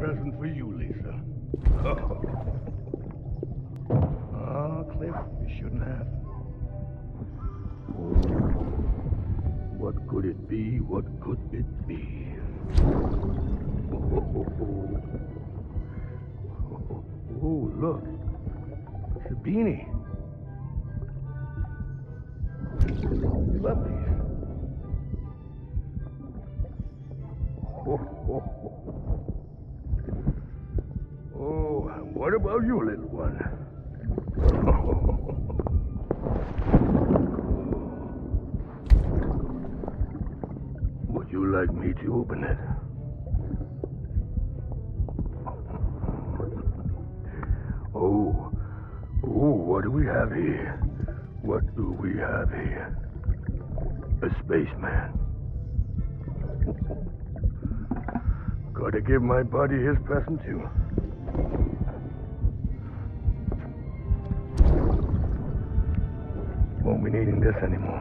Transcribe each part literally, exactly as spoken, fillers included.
present for you, Lisa. Oh, Cliff, you shouldn't have. What could it be? What could it be? Oh, look. It's a beanie. You love these. Oh, and what about you, little one? Would you like me to open it? Oh, oh, what do we have here? What do we have here? A spaceman. Gotta give my buddy his present too. Won't be needing this anymore.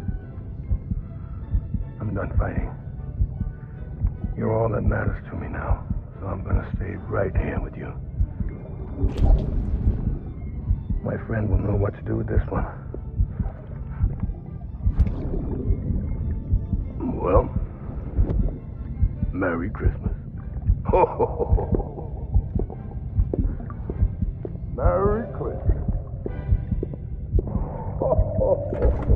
I'm done fighting. You're all that matters to me now, so I'm gonna stay right here with you. My friend will know what to do with this one. Well, Merry Christmas. Ho, ho, ho, ho. Merry Christmas. Ho, ho, ho.